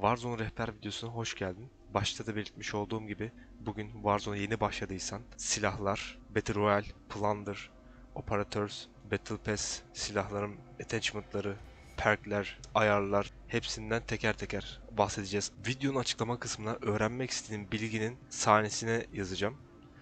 Warzone rehber videosuna hoş geldin. Başta da belirtmiş olduğum gibi bugün Warzone'a yeni başladıysan silahlar, Battle Royale, Plunder, Operators, Battle Pass, silahların attachment'ları, perkler, ayarlar hepsinden teker teker bahsedeceğiz. Videonun açıklama kısmına öğrenmek istediğin bilginin sahnesine yazacağım.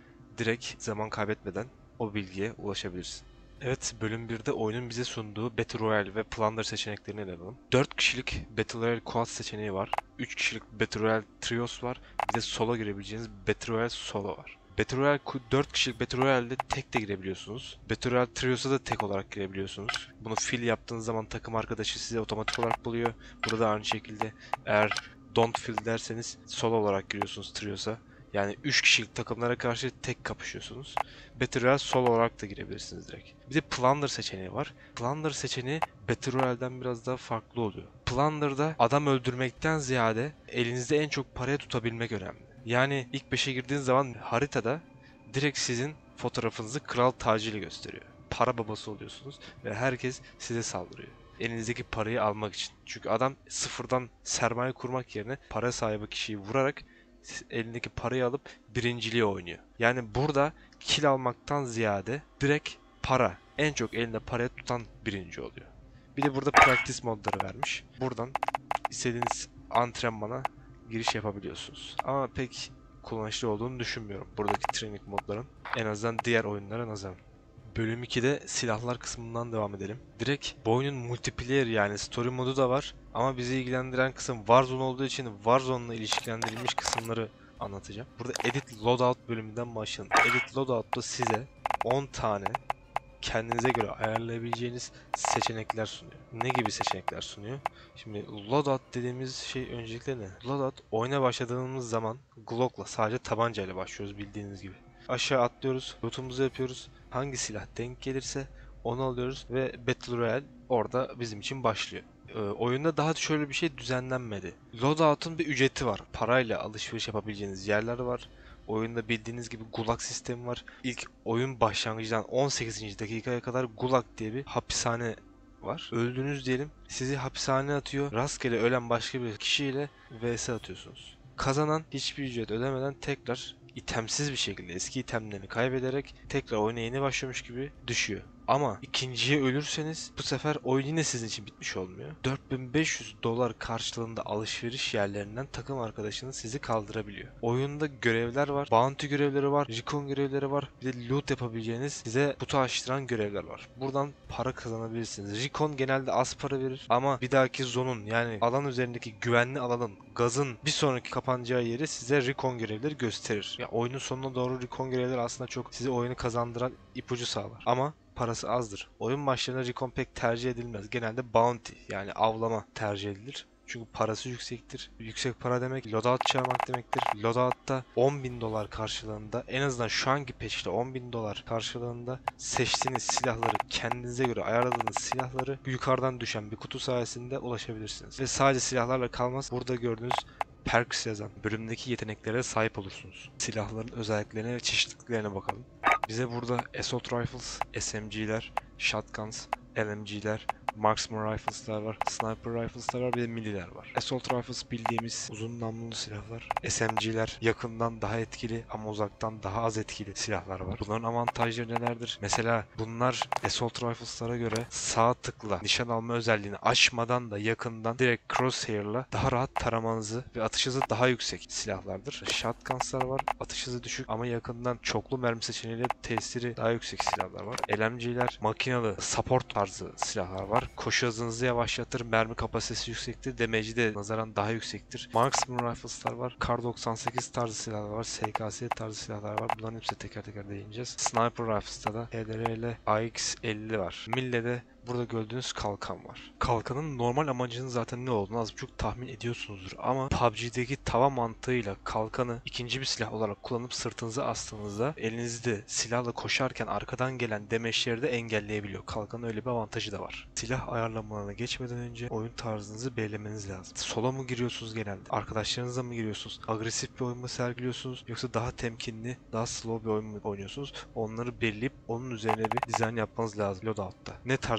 Direkt zaman kaybetmeden o bilgiye ulaşabilirsin. Evet, bölüm 1'de oyunun bize sunduğu Battle Royale ve Plunder seçeneklerini ele alalım. 4 kişilik Battle Royale Quad seçeneği var. 3 kişilik Battle Royale Trios var. Bir de solo girebileceğiniz Battle Royale Solo var. Battle Royale 4 kişilik Battle Royale'de tek de girebiliyorsunuz. Battle Royale Trios'a da tek olarak girebiliyorsunuz. Bunu fill yaptığınız zaman takım arkadaşı size otomatik olarak buluyor. Burada da aynı şekilde eğer don't fill derseniz solo olarak giriyorsunuz Trios'a. Yani 3 kişilik takımlara karşı tek kapışıyorsunuz. Battle Royale solo olarak da girebilirsiniz direkt. Bir de Plunder seçeneği var. Plunder seçeneği Battle Royale'den biraz daha farklı oluyor. Plunder'da adam öldürmekten ziyade elinizde en çok parayı tutabilmek önemli. Yani ilk 5'e girdiğiniz zaman haritada direkt sizin fotoğrafınızı kral tacıyla gösteriyor. Para babası oluyorsunuz ve herkes size saldırıyor. Elinizdeki parayı almak için. Çünkü adam sıfırdan sermaye kurmak yerine para sahibi kişiyi vurarak elindeki parayı alıp birinciliğe oynuyor. Yani burada kill almaktan ziyade direkt para. En çok elinde parayı tutan birinci oluyor. Bir de burada practice modları vermiş. Buradan istediğiniz antrenmana giriş yapabiliyorsunuz. Ama pek kullanışlı olduğunu düşünmüyorum buradaki training modların. En azından diğer oyunlara nazaran. Bölüm 2'de silahlar kısmından devam edelim. Direkt bu oyunun multiplayer yani story modu da var. Ama bizi ilgilendiren kısım Warzone olduğu için Warzone'la ilişkilendirilmiş kısımları anlatacağım. Burada Edit Loadout bölümünden başlayalım. Edit Loadout'ta size 10 tane kendinize göre ayarlayabileceğiniz seçenekler sunuyor. Ne gibi seçenekler sunuyor? Şimdi loadout dediğimiz şey öncelikle ne? Loadout oyuna başladığımız zaman Glock'la sadece tabancayla başlıyoruz bildiğiniz gibi. Aşağı atlıyoruz, lootumuzu yapıyoruz. Hangi silah denk gelirse onu alıyoruz ve Battle Royale orada bizim için başlıyor. Oyunda daha şöyle bir şey düzenlenmedi. Loadout'un bir ücreti var. Parayla alışveriş yapabileceğiniz yerler var. Oyunda bildiğiniz gibi gulag sistemi var. İlk oyun başlangıcından 18. dakikaya kadar gulag diye bir hapishane var. Öldünüz diyelim. Sizi hapishaneye atıyor. Rastgele ölen başka bir kişiyle vs atıyorsunuz. Kazanan hiçbir ücret ödemeden tekrar itemsiz bir şekilde eski itemlerini kaybederek tekrar oyuna yeni başlamış gibi düşüyor. Ama ikinciye ölürseniz bu sefer oyun yine sizin için bitmiş olmuyor. 4500 dolar karşılığında alışveriş yerlerinden takım arkadaşınız sizi kaldırabiliyor. Oyunda görevler var. Bounty görevleri var. Recon görevleri var. Bir de loot yapabileceğiniz size kutu açtıran görevler var. Buradan para kazanabilirsiniz. Recon genelde az para verir ama bir dahaki zonun yani alan üzerindeki güvenli alanın gazın bir sonraki kapanacağı yeri size recon görevleri gösterir. Ya oyunun sonuna doğru recon görevleri aslında çok size oyunu kazandıran ipucu sağlar. Ama parası azdır. Oyun başlarında recon pek tercih edilmez. Genelde bounty yani avlama tercih edilir. Çünkü parası yüksektir. Yüksek para demek loadout çalmak demektir. Loadout'ta 10.000 dolar karşılığında en azından şu anki patch'te 10.000 dolar karşılığında seçtiğiniz silahları kendinize göre ayarladığınız silahları yukarıdan düşen bir kutu sayesinde ulaşabilirsiniz. Ve sadece silahlarla kalmaz. Burada gördüğünüz perks yazan bölümdeki yeteneklere sahip olursunuz. Silahların özelliklerine ve çeşitliliklerine bakalım. Bize burada Assault Rifles, SMG'ler, Shotguns, LMG'ler, Marksman Rifles'lar var, Sniper Rifles'lar var, bir de milliler var. Assault Rifles bildiğimiz uzun namlulu silahlar. SMG'ler yakından daha etkili ama uzaktan daha az etkili silahlar var. Bunların avantajları nelerdir? Mesela bunlar Assault Rifles'lara göre sağ tıkla nişan alma özelliğini açmadan da yakından direkt crosshair'la daha rahat taramanızı ve atış hızı daha yüksek silahlardır. Shotguns'lar var. Atış hızı düşük ama yakından çoklu mermi seçeneğiyle tesiri daha yüksek silahlar var. LMG'ler makinalı support tarzı silahlar var. Koşu hızınızı yavaşlatır, mermi kapasitesi yüksektir, damage'i de nazaran daha yüksektir. Marksman Rifles'lar var. Kar 98 tarzı silahlar var. SKS tarzı silahlar var. Bunların hepsine teker teker değineceğiz. Sniper Rifles'ta da HDR ile AX50 var. Mille'de burada gördüğünüz kalkan var. Kalkanın normal amacının zaten ne olduğunu az buçuk tahmin ediyorsunuzdur ama PUBG'deki tava mantığıyla kalkanı ikinci bir silah olarak kullanıp sırtınıza astığınızda elinizde silahla koşarken arkadan gelen demeçleri de engelleyebiliyor. Kalkanın öyle bir avantajı da var. Silah ayarlamalarına geçmeden önce oyun tarzınızı belirlemeniz lazım. Solo mu giriyorsunuz genelde? Arkadaşlarınızla mı giriyorsunuz? Agresif bir oyun mu sergiliyorsunuz? Yoksa daha temkinli, daha slow bir oyun mu oynuyorsunuz? Onları belirleyip onun üzerine bir dizayn yapmanız lazım loadout'ta. Ne tarz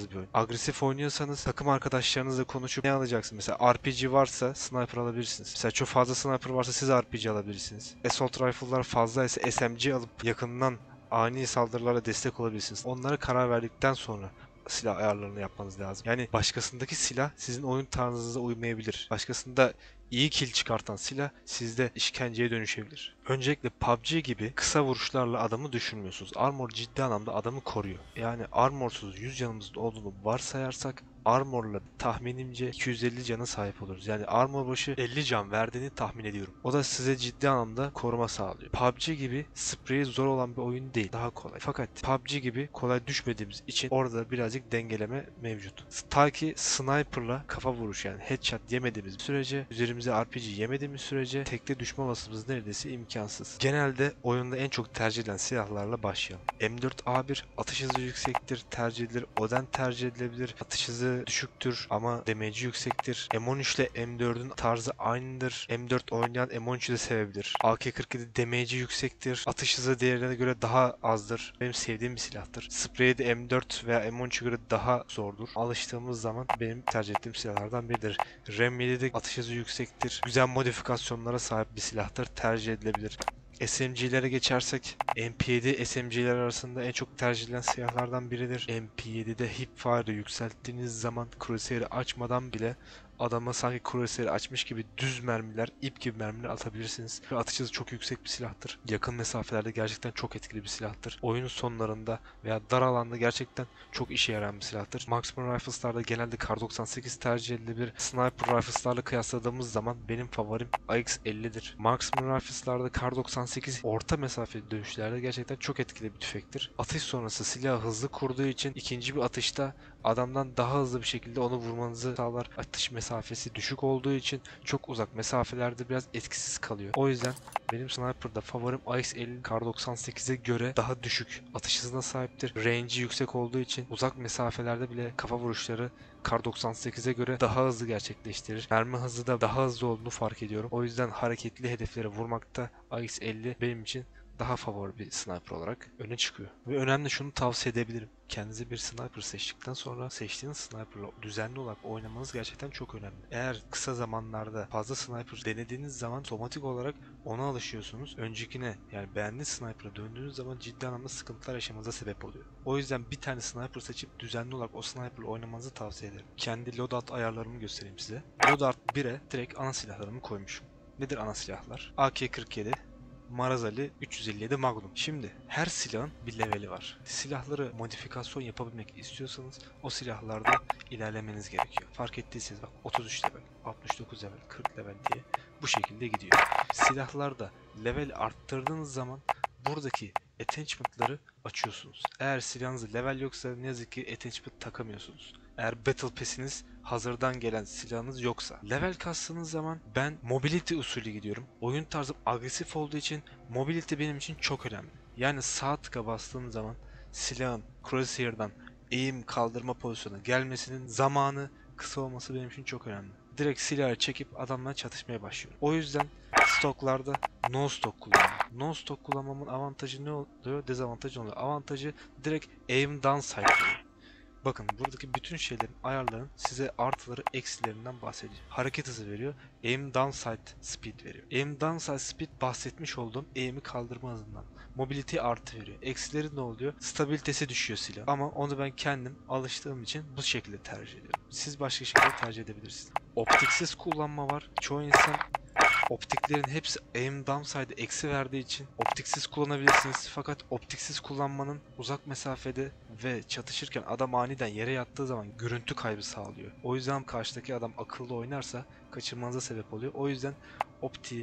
bir oyun. Agresif oynuyorsanız takım arkadaşlarınızla konuşup ne alacaksınız? Mesela RPG varsa sniper alabilirsiniz. Mesela çok fazla sniper varsa siz RPG alabilirsiniz. Assault rifle'lar fazlaysa SMG alıp yakından ani saldırılara destek olabilirsiniz. Onlara karar verdikten sonra silah ayarlarını yapmanız lazım. Yani başkasındaki silah sizin oyun tarzınıza uymayabilir. Başkasında iyi kill çıkartan silah sizde işkenceye dönüşebilir. Öncelikle PUBG gibi kısa vuruşlarla adamı düşürmüyorsunuz. Armor ciddi anlamda adamı koruyor. Yani armorsuz 100 canımızın olduğunu varsayarsak armorla tahminimce 250 cana sahip oluruz. Yani armor başı 50 can verdiğini tahmin ediyorum. O da size ciddi anlamda koruma sağlıyor. PUBG gibi spreyi zor olan bir oyun değil. Daha kolay. Fakat PUBG gibi kolay düşmediğimiz için orada birazcık dengeleme mevcut. Ta ki sniperla kafa vuruş yani headshot yemediğimiz sürece, üzerimize RPG yemediğimiz sürece tekte düşme olasılığımız neredeyse imkansız. Genelde oyunda en çok tercih edilen silahlarla başlayalım. M4A1 atış hızı yüksektir, tercih edilir. Oden tercih edilebilir. Atış hızı düşüktür ama damage'i yüksektir. M13 ile M4'ün tarzı aynıdır. M4 oynayan M13'ü de sevebilir. AK-47 damage'i yüksektir. Atış hızı diğerlerine göre daha azdır. Benim sevdiğim bir silahtır. Sprey de M4 veya M13'e göre daha zordur. Alıştığımız zaman benim tercih ettiğim silahlardan biridir. RAM 7'de atış hızı yüksektir. Güzel modifikasyonlara sahip bir silahtır. Tercih edilebilir. SMG'lere geçersek MP7 SMG'ler arasında en çok tercih edilen silahlardan biridir. MP7'de hipfire'ı yükselttiğiniz zaman Crusader'ı açmadan bile adama sanki Crusader'ı açmış gibi düz mermiler, ip gibi mermiler atabilirsiniz. Ve atış hızı çok yüksek bir silahtır. Yakın mesafelerde gerçekten çok etkili bir silahtır. Oyunun sonlarında veya dar alanda gerçekten çok işe yarayan bir silahtır. Marksman Rifles'larda genelde Kar 98 tercih edilebilir. Sniper Rifles'larla kıyasladığımız zaman benim favorim AX-50'dir. Marksman Rifles'larda Kar 98 orta mesafeli dövüşlerde gerçekten çok etkili bir tüfektir. Atış sonrası silahı hızlı kurduğu için ikinci bir atışta adamdan daha hızlı bir şekilde onu vurmanızı sağlar. Atış mesafesi düşük olduğu için çok uzak mesafelerde biraz etkisiz kalıyor. O yüzden benim sniper'da favorim AX-50 Kar 98'e göre daha düşük atış hızına sahiptir. Range'i yüksek olduğu için uzak mesafelerde bile kafa vuruşları Kar 98'e göre daha hızlı gerçekleştirir. Mermi hızı da daha hızlı olduğunu fark ediyorum. O yüzden hareketli hedeflere vurmakta AX-50 benim için daha favori bir sniper olarak öne çıkıyor. Ve önemli şunu tavsiye edebilirim. Kendinize bir sniper seçtikten sonra seçtiğiniz sniper'la düzenli olarak oynamanız gerçekten çok önemli. Eğer kısa zamanlarda fazla sniper denediğiniz zaman otomatik olarak ona alışıyorsunuz. Öncekine yani beğendiğiniz sniper'a döndüğünüz zaman ciddi anlamda sıkıntılar yaşamanıza sebep oluyor. O yüzden bir tane sniper seçip düzenli olarak o sniper'la oynamanızı tavsiye ederim. Kendi loadout ayarlarımı göstereyim size. Loadout 1'e direkt ana silahlarımı koymuşum. Nedir ana silahlar? AK-47, Marazali 357 Magnum. Şimdi her silahın bir leveli var. Silahları modifikasyon yapabilmek istiyorsanız o silahlarda ilerlemeniz gerekiyor. Fark ettiyseniz bak 33 level, 69 level, 40 level diye bu şekilde gidiyor. Silahlarda level arttırdığınız zaman buradaki attachment'ları açıyorsunuz. Eğer silahınızda level yoksa ne yazık ki attachment takamıyorsunuz. Eğer Battle Pass'iniz hazırdan gelen silahınız yoksa. Level kastığınız zaman ben mobility usulü gidiyorum. Oyun tarzım agresif olduğu için mobility benim için çok önemli. Yani sağ tıka bastığım zaman silahın crosshair'dan eğim kaldırma pozisyonuna gelmesinin zamanı kısa olması benim için çok önemli. Direkt silahı çekip adamla çatışmaya başlıyorum. O yüzden stoklarda no stock kullanıyorum. No stock kullanmamın avantajı ne oluyor? Dezavantajı ne oluyor? Avantajı direkt aim down sight oluyor. Bakın buradaki bütün şeylerin ayarların size artıları eksilerinden bahsediyor. Hareket hızı veriyor. Aim down sight speed veriyor. Aim down sight speed bahsetmiş olduğum aim'i kaldırma hızından. Mobility artı veriyor. Eksileri ne oluyor? Stabilitesi düşüyor silah. Ama onu ben kendim alıştığım için bu şekilde tercih ediyorum. Siz başka şekilde tercih edebilirsiniz. Optiksiz kullanma var. Çoğu insan optiklerin hepsi aim downside'e eksi verdiği için optiksiz kullanabilirsiniz. Fakat optiksiz kullanmanın uzak mesafede ve çatışırken adam aniden yere yattığı zaman görüntü kaybı sağlıyor. O yüzden karşıdaki adam akıllı oynarsa kaçırmanıza sebep oluyor. O yüzden optiği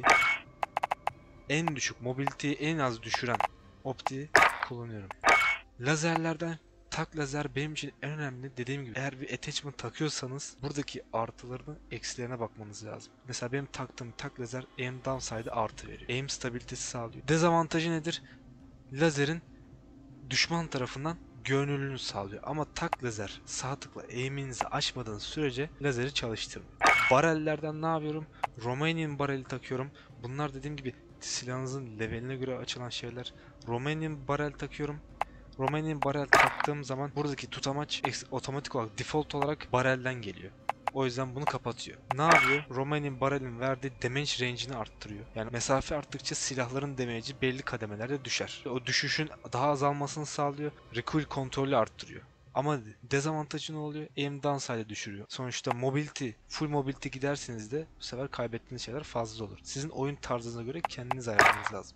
en düşük, mobility'yi en az düşüren optiği kullanıyorum. Lazerlerden tak lazer benim için en önemli. Dediğim gibi eğer bir attachment takıyorsanız buradaki artılarını eksilerine bakmanız lazım. Mesela benim taktığım tak lazer aim downside'e artı veriyor. Aim stabilitesi sağlıyor. Dezavantajı nedir? Lazerin düşman tarafından görünürlüğünü sağlıyor. Ama tak lazer sağ tıkla aim'inizi açmadığınız sürece lazeri çalıştırmıyor. Barellerden ne yapıyorum? Romanian bareli takıyorum. Bunlar dediğim gibi silahınızın leveline göre açılan şeyler. Romanian barel takıyorum. Romanian barel taktığım zaman buradaki tutamaç otomatik olarak default olarak barelden geliyor. O yüzden bunu kapatıyor. Ne yapıyor? Romanian barelin verdiği damage range'ini arttırıyor. Yani mesafe arttıkça silahların damage'i belli kademelerde düşer. O düşüşün daha azalmasını sağlıyor. Recoil kontrolü arttırıyor. Ama dezavantajı ne oluyor? Aim downside'ı düşürüyor. Sonuçta mobility, full mobility giderseniz de bu sefer kaybettiğiniz şeyler fazla olur. Sizin oyun tarzınıza göre kendiniz ayarlamanız lazım.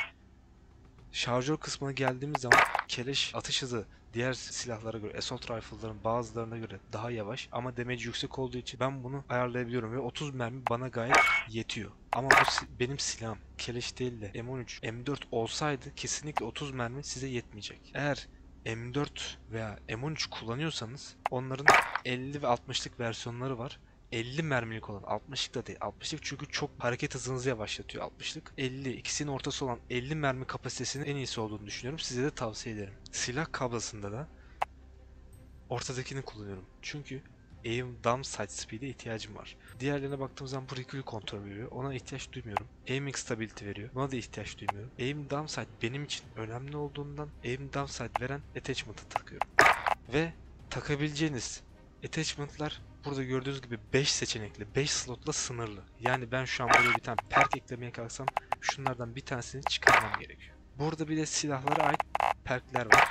Şarjör kısmına geldiğimiz zaman keleş atış hızı diğer silahlara göre, assault rifle'ların bazılarına göre daha yavaş ama damage yüksek olduğu için ben bunu ayarlayabiliyorum ve 30 mermi bana gayet yetiyor. Ama bu benim silahım. Keleş değil de M13, M4 olsaydı kesinlikle 30 mermi size yetmeyecek. Eğer M4 veya M13 kullanıyorsanız onların 50 ve 60'lık versiyonları var. 50 mermilik olan 60'lık da değil. 60'lık çünkü çok hareket hızınızı yavaşlatıyor 60'lık. 50 ikisinin ortası olan 50 mermi kapasitesinin en iyisi olduğunu düşünüyorum. Size de tavsiye ederim. Silah kablasında da ortadakini kullanıyorum. Çünkü aim down sight speed'e ihtiyacım var. Diğerlerine baktığım zaman bu recoil kontrol veriyor. Ona ihtiyaç duymuyorum. Aiming stability veriyor. Buna da ihtiyaç duymuyorum. Aim down sight benim için önemli olduğundan aim down sight veren attachment'ı takıyorum. Ve takabileceğiniz attachment'lar burada gördüğünüz gibi 5 seçenekli, 5 slotla sınırlı. Yani ben şu an buraya bir tane perk eklemeye kalksam şunlardan bir tanesini çıkarmam gerekiyor. Burada bir de silahlara ait perkler var.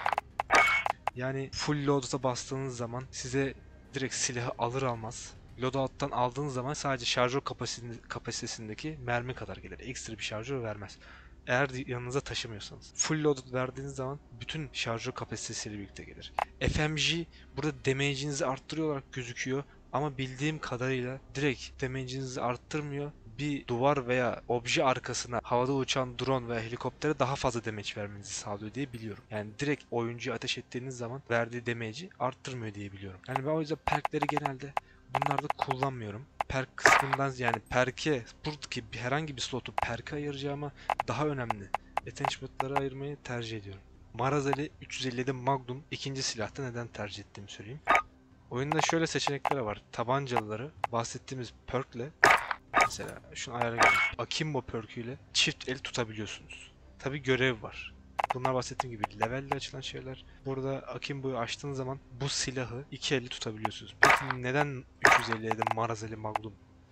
Yani full loadout'a bastığınız zaman size direkt silahı alır almaz loadout'tan aldığınız zaman sadece şarjör kapasitesindeki mermi kadar gelir. Ekstra bir şarjör vermez. Eğer yanınıza taşımıyorsanız. Full loaded verdiğiniz zaman bütün şarjör kapasitesiyle birlikte gelir. FMG burada damage'inizi arttırıyor olarak gözüküyor. Ama bildiğim kadarıyla direkt damage'inizi arttırmıyor. Bir duvar veya obje arkasına havada uçan drone veya helikoptere daha fazla damage vermenizi sağlıyor diye biliyorum. Yani direkt oyuncuya ateş ettiğiniz zaman verdiği damage'i arttırmıyor diye biliyorum. Yani ben o yüzden perkleri genelde bunlarda kullanmıyorum. Perk kısmından yani perk'e buradaki herhangi bir slotu perk'e ayıracağıma daha önemli attachment'lara ayırmayı tercih ediyorum. Marazeli 357 Magnum ikinci silahta neden tercih ettiğimi söyleyeyim. Oyunda şöyle seçenekler var. Tabancalıları bahsettiğimiz perk'le mesela şunu ayarlayalım. Akimbo perk'üyle çift el tutabiliyorsunuz. Tabi görev var. Bunlar bahsettiğim gibi levelle açılan şeyler. Burada Akimbo'yu açtığınız zaman bu silahı iki elle tutabiliyorsunuz. Peki neden 357 Marazeli Magnum?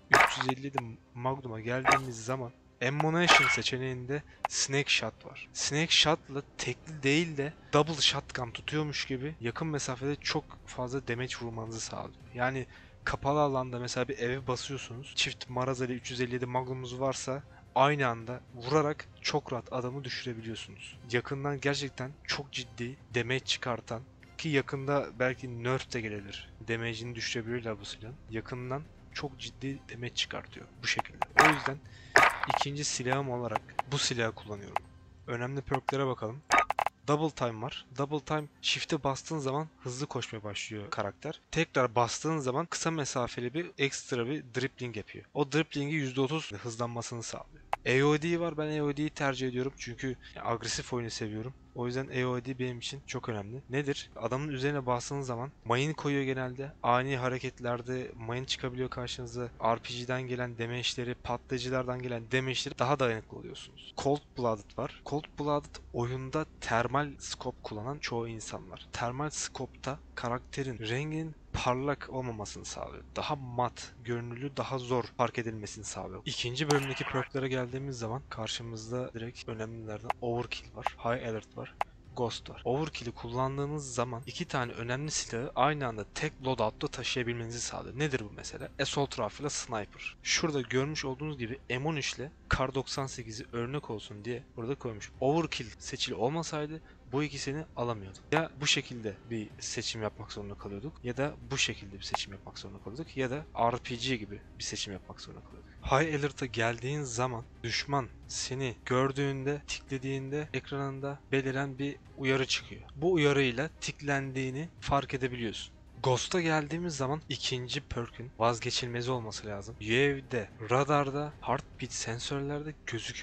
357 Magnum'a geldiğimiz zaman Ammunition seçeneğinde Snake Shot var. Snake Shot'la tekli değil de double shotgun tutuyormuş gibi yakın mesafede çok fazla damage vurmanızı sağlıyor. Yani kapalı alanda mesela bir eve basıyorsunuz. Çift Marazeli 357 Magnum'unuz varsa aynı anda vurarak çok rahat adamı düşürebiliyorsunuz. Yakından gerçekten çok ciddi damage çıkartan ki yakında belki nerf de gelebilir. Damage'ini düşürebilirler bu silahın. Yakından çok ciddi damage çıkartıyor bu şekilde. O yüzden ikinci silahım olarak bu silahı kullanıyorum. Önemli perklere bakalım. Double Time var. Double Time shift'e bastığın zaman hızlı koşmaya başlıyor karakter. Tekrar bastığın zaman kısa mesafeli bir ekstra bir dribbling yapıyor. O dribbling'i %30 hızlanmasını sağlıyor. AOD var. Ben AOD'yi tercih ediyorum çünkü agresif oyunu seviyorum. O yüzden AOD benim için çok önemli. Nedir? Adamın üzerine bastığınız zaman mayın koyuyor genelde. Ani hareketlerde mayın çıkabiliyor karşınıza. RPG'den gelen damage'leri, patlayıcılardan gelen damage'leri daha dayanıklı oluyorsunuz. Cold Blooded var. Cold Blooded oyunda termal scope kullanan çoğu insan var. Termal scope'ta karakterin renginin parlak olmamasını sağlıyor. Daha mat, görünürlüğü daha zor fark edilmesini sağlıyor. İkinci bölümdeki perklere geldiğimiz zaman karşımızda direkt önemlilerden Overkill var, High Alert var, Ghost var. Overkill'i kullandığınız zaman iki tane önemli silahı aynı anda tek loadout'ta taşıyabilmenizi sağlıyor. Nedir bu mesela? Assault Rifle ile Sniper. Şurada görmüş olduğunuz gibi M13 ile Kar 98'i örnek olsun diye burada koymuş. Overkill seçili olmasaydı bu ikisini alamıyorduk. Ya bu şekilde bir seçim yapmak zorunda kalıyorduk ya da bu şekilde bir seçim yapmak zorunda kalıyorduk ya da RPG gibi bir seçim yapmak zorunda kalıyorduk. High Alert'a geldiğin zaman düşman seni gördüğünde, tiklediğinde ekranında beliren bir uyarı çıkıyor. Bu uyarıyla tiklendiğini fark edebiliyorsun. Ghost'a geldiğimiz zaman ikinci perk'ün vazgeçilmezi olması lazım. UAV'de, radarda, heartbeat sensörlerde gözükmüyorsun.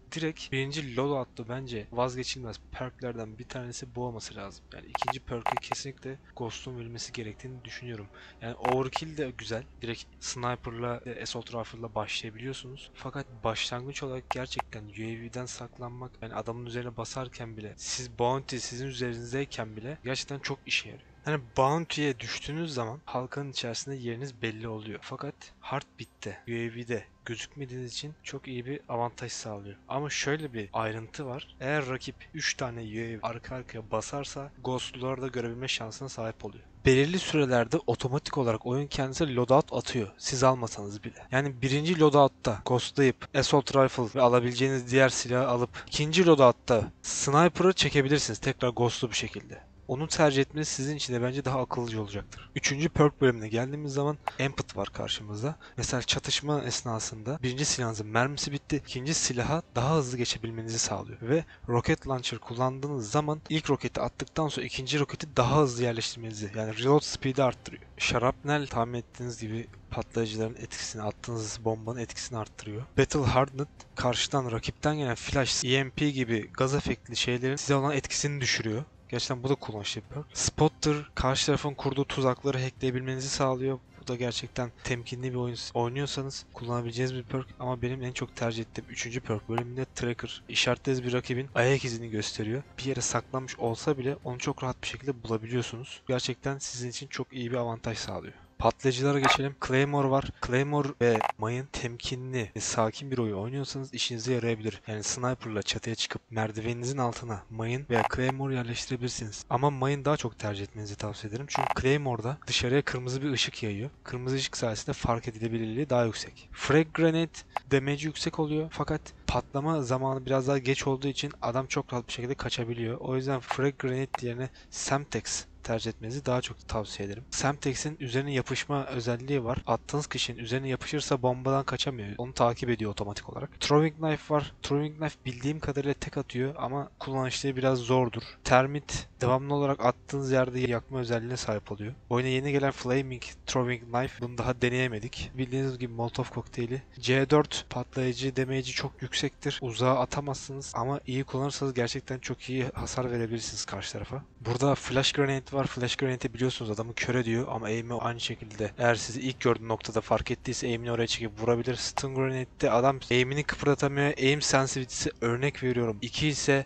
Direkt birinci loadout'ta bence vazgeçilmez perklerden bir tanesi bu olması lazım. Yani ikinci perk'e kesinlikle Ghost'un verilmesi gerektiğini düşünüyorum. Yani Overkill de güzel. Direkt Sniper'la, Assault Rifle'la başlayabiliyorsunuz. Fakat başlangıç olarak gerçekten UAV'den saklanmak, yani adamın üzerine basarken bile, siz bounty sizin üzerinizdeyken bile gerçekten çok işe yarıyor. Hani Bounty'ye düştüğünüz zaman halkanın içerisinde yeriniz belli oluyor. Fakat Heartbeat'te, UAV'de gözükmediğiniz için çok iyi bir avantaj sağlıyor. Ama şöyle bir ayrıntı var. Eğer rakip 3 tane UAV arka arkaya basarsa Ghost'ları da görebilme şansına sahip oluyor. Belirli sürelerde otomatik olarak oyun kendisi loadout atıyor. Siz almasanız bile. Yani birinci loadout'ta Ghost'layıp Assault Rifle ve alabileceğiniz diğer silahı alıp ikinci loadout'ta Sniper'ı çekebilirsiniz. Tekrar Ghost'lu bir şekilde. Onu tercih etmeniz sizin için de bence daha akıllıca olacaktır. Üçüncü perk bölümüne geldiğimiz zaman Amped var karşımızda. Mesela çatışma esnasında birinci silahınızın mermisi bitti. İkinci silaha daha hızlı geçebilmenizi sağlıyor. Ve rocket launcher kullandığınız zaman ilk roketi attıktan sonra ikinci roketi daha hızlı yerleştirmenizi, yani reload speed'i arttırıyor. Şarapnel tahmin ettiğiniz gibi patlayıcıların etkisini, attığınız bombanın etkisini arttırıyor. Battle Hardened karşıdan rakipten gelen flash, EMP gibi gaz efektli şeylerin size olan etkisini düşürüyor. Gerçekten bu da kullanışlı bir perk. Spotter karşı tarafın kurduğu tuzakları hackleyebilmenizi sağlıyor. Bu da gerçekten temkinli bir oyun oynuyorsanız kullanabileceğiniz bir perk, ama benim en çok tercih ettiğim 3. perk bölümünde Tracker. İşaretlediğiniz bir rakibin ayak izini gösteriyor. Bir yere saklanmış olsa bile onu çok rahat bir şekilde bulabiliyorsunuz. Gerçekten sizin için çok iyi bir avantaj sağlıyor. Patlayıcılara geçelim. Claymore var. Claymore ve mayın temkinli ve sakin bir oyun oynuyorsanız işinize yarayabilir. Yani sniper'la çatıya çıkıp merdiveninizin altına mayın veya Claymore yerleştirebilirsiniz. Ama mayın daha çok tercih etmenizi tavsiye ederim. Çünkü Claymore'da dışarıya kırmızı bir ışık yayıyor. Kırmızı ışık sayesinde fark edilebilirliği daha yüksek. Frag Grenade damage'i yüksek oluyor fakat patlama zamanı biraz daha geç olduğu için adam çok rahat bir şekilde kaçabiliyor. O yüzden Frag Grenade yerine Semtex tercih etmenizi daha çok tavsiye ederim. Semtex'in üzerine yapışma özelliği var. Attığınız kişinin üzerine yapışırsa bombadan kaçamıyor. Onu takip ediyor otomatik olarak. Throwing Knife var. Throwing Knife bildiğim kadarıyla tek atıyor ama kullanışlı biraz zordur. Termit devamlı olarak attığınız yerde yakma özelliğine sahip oluyor. Oyuna yeni gelen Flaming Throwing Knife, bunu daha deneyemedik. Bildiğiniz gibi Molotov kokteyli. C4 patlayıcı damage'i çok yüksektir. Uzağa atamazsınız ama iyi kullanırsanız gerçekten çok iyi hasar verebilirsiniz karşı tarafa. Burada Flash Grenade var. Flash Grenade'i biliyorsunuz, adamı kör ediyor ama aim'i aynı şekilde. Eğer sizi ilk gördüğü noktada fark ettiyse aim'ini oraya çekip vurabilir. Stun Grenade'de adam aim'ini kıpırdatamıyor. Aim sensitivity'si, örnek veriyorum, 2 ise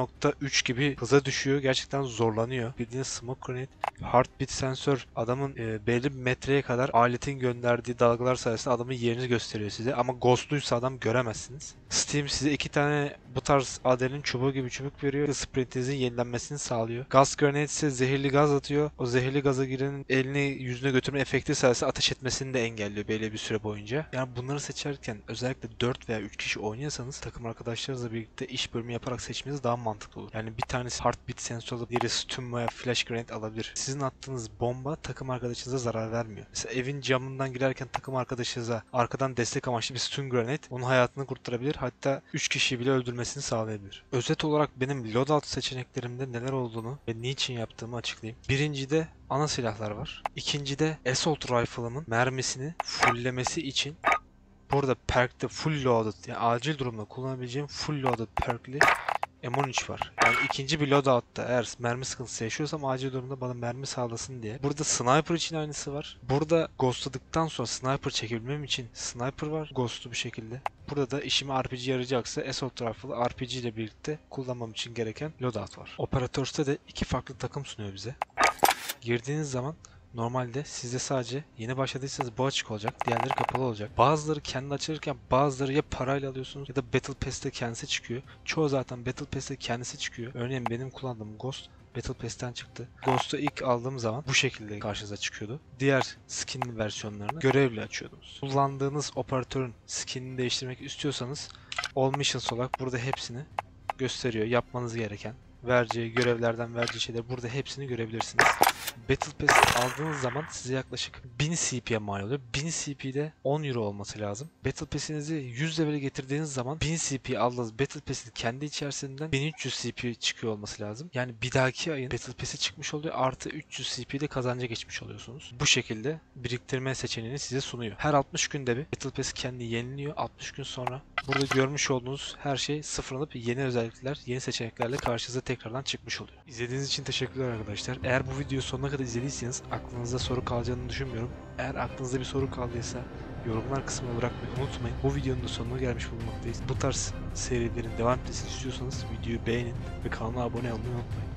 0.3 gibi hıza düşüyor. Gerçekten zorlanıyor. Bildiğiniz Smoke Grenade. Heartbeat sensör, adamın belli bir metreye kadar aletin gönderdiği dalgalar sayesinde adamın yerini gösteriyor size. Ama ghostluysa adam göremezsiniz. Steam size 2 tane bu tarz adrenalin çubuğu gibi çubuk veriyor. Sprintinizin yenilenmesini sağlıyor. Gas Grenade ise zehirli gaz atıyor. O zehirli gaza girenin elini yüzüne götürme efekti sayesinde ateş etmesini de engelliyor belli bir süre boyunca. Yani bunları seçerken özellikle 4 veya 3 kişi oynuyorsanız takım arkadaşlarınızla birlikte iş bölümü yaparak seçmeniz daha mantıklı olur. Yani bir tanesi Heartbeat sensör alıp diğeri Stun veya Flash Grenade alabilir. Sizin attığınız bomba takım arkadaşınıza zarar vermiyor. Mesela evin camından girerken takım arkadaşınıza arkadan destek amaçlı bir Stun Grenade onun hayatını kurtarabilir. Hatta 3 kişiyi bile öldürmesini sağlayabilir. Özet olarak benim loadout seçeneklerimde neler olduğunu ve niçin yaptığımı açıklayayım. Birincide ana silahlar var. İkincide Assault Rifle'ımın mermisini fulllemesi için burada perk'te full loaded, yani acil durumda kullanabileceğim full loaded perk'li M13 var. Yani ikinci bir loadout'ta eğer mermi sıkıntısı yaşıyorsam acil durumda bana mermi sağlasın diye. Burada sniper için aynısı var. Burada ghostladıktan sonra sniper çekebilmem için sniper var. Ghostlu bir şekilde. Burada da işime RPG yarayacaksa Assault Rifle'ı RPG ile birlikte kullanmam için gereken loadout var. Operatörs'te de iki farklı takım sunuyor bize. Girdiğiniz zaman normalde sizde sadece yeni başladıysanız bu açık olacak. Diğerleri kapalı olacak. Bazıları kendi açılırken bazıları ya parayla alıyorsunuz ya da Battle Pass'te kendisi çıkıyor. Çoğu zaten Battle Pass'te kendisi çıkıyor. Örneğin benim kullandığım Ghost Battle Pass'ten çıktı. Ghost'u ilk aldığım zaman bu şekilde karşınıza çıkıyordu. Diğer skinli versiyonlarını görevle açıyordunuz. Kullandığınız operatörün skinini değiştirmek istiyorsanız All Missions olarak burada hepsini gösteriyor. Yapmanız gereken, vereceği görevlerden vereceği şeyler, burada hepsini görebilirsiniz. Battle Pass aldığınız zaman size yaklaşık 1000 CP'ye mal oluyor. 1000 CP'de 10 euro olması lazım. Battle Pass'inizi 100 level'e getirdiğiniz zaman 1000 CP aldığınız Battle Pass'in kendi içerisinden 1300 CP çıkıyor olması lazım. Yani bir dahaki ayın Battle Pass'i çıkmış oluyor. Artı 300 CP'de kazanca geçmiş oluyorsunuz. Bu şekilde biriktirme seçeneğini size sunuyor. Her 60 günde bir Battle Pass kendi yeniliyor. 60 gün sonra Burada görmüş olduğunuz her şey sıfırlanıp yeni özellikler, yeni seçeneklerle karşınıza tekrardan çıkmış oluyor. İzlediğiniz için teşekkürler arkadaşlar. Eğer bu videoyu sonuna kadar izlediyseniz aklınızda soru kalacağını düşünmüyorum. Eğer aklınızda bir soru kaldıysa yorumlar kısmına bırakmayı unutmayın. Bu videonun da sonuna gelmiş bulunmaktayız. Bu tarz serilerin devam etmesini istiyorsanız videoyu beğenin ve kanala abone olmayı unutmayın.